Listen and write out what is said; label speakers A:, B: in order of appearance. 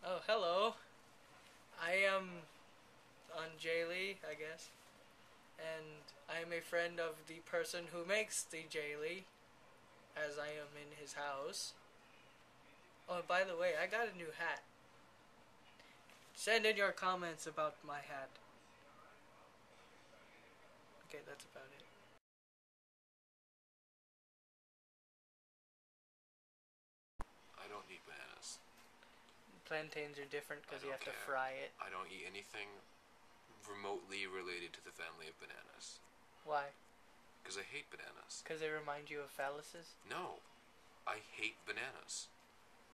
A: Oh, hello. I am Anjali, I guess. And I am a friend of the person who makes the Jaylee, as I am in his house. Oh, by the way, I got a new hat. Send in your comments about my hat. Okay, that's about it.
B: I don't eat bananas.
A: Plantains are different because you have to
B: care.
A: fry it.
B: I don't eat anything remotely related to the family of bananas.
A: Why?
B: Because I hate bananas.
A: Because they remind you of phalluses?
B: No. I hate bananas.